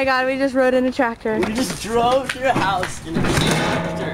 my god, we just rode in a tractor. We just drove to your house in a tractor.